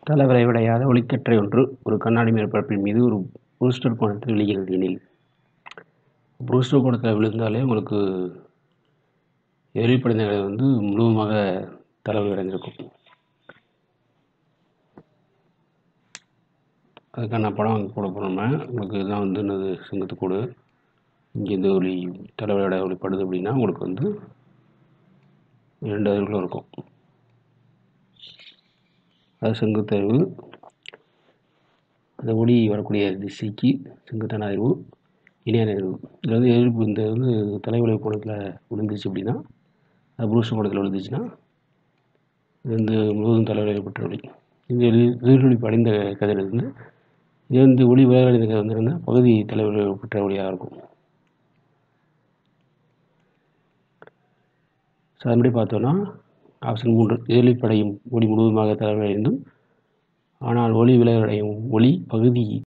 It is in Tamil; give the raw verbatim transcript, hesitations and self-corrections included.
தளவிரைவடையாத ஒளிக்கற்றை ஒன்று ஒரு கண்ணாடி மேற்பரப்பின் மீது ஒரு ப்ரூஸ்டர் கோணத்தில் விழுகிறது எனில், ப்ரூஸ்டர் கோணத்தில் விழுந்தாலே உங்களுக்கு எதிரொலி படிகங்கள் வந்து முழுவதுமாக தளவிரைவடைந்திருக்கும். அதுக்கான படம் போட போகிறோம். உங்களுக்கு இதுதான் வந்து என்னது செங்குத்துக்கோடு. இங்கே இந்த ஒளி தளவிரைவடைய ஒளி படுது அப்படின்னா உங்களுக்கு வந்து இரண்டு அதிர்வுகளும் இருக்கும். அது செங்குத்தறிவு, அந்த ஒளி வரக்கூடிய திசைக்கு செங்குத்தான அதிர்வு, இணையான அதிர்வு. இதில் வந்து எதிர்ப்பு இந்த வந்து தலைவலி கோணத்தில் விழுந்துச்சு அப்படின்னா, அது ப்ரூஸ்டர் கோணத்தில் விழுந்துச்சுன்னா இது வந்து முழுவதும் தலைவலி பெற்ற ஒளி. இந்த எதிரொலி அடைந்த கதிர் வந்து இது வந்து ஒளி விலகடைந்த கதிர் வந்து என்ன பகுதி தலைவலி பெற்ற ஒளியாக இருக்கும். ஸோ அதன்படி பார்த்தோன்னா ஆப்ஷன் மூன்று எதிரொலிப்படையும் ஒளி முழுவதுமாக தலைவலியடைந்தும் ஆனால் ஒளி விலகடையும் ஒளி பகுதி